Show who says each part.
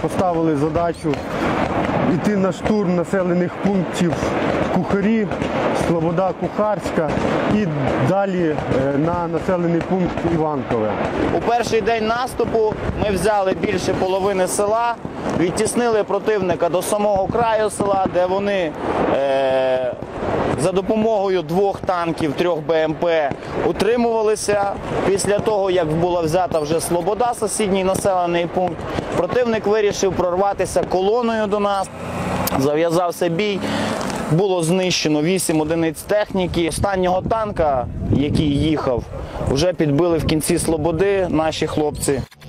Speaker 1: поставили задачу йти на штурм населених пунктів Кухарі, Слобода, Кухарська і далі на населений пункт Іванкове.
Speaker 2: У перший день наступу ми взяли більше половини села, відтіснили противника до самого краю села, де вони за допомогою 2 танків, 3 БМП утримувалися. Після того, як була взята вже Слобода, сусідній населений пункт, противник вирішив прорватися колоною до нас. Зав'язався бій, було знищено 8 одиниць техніки. Останнього танка, який їхав, вже підбили в кінці Слободи наші хлопці.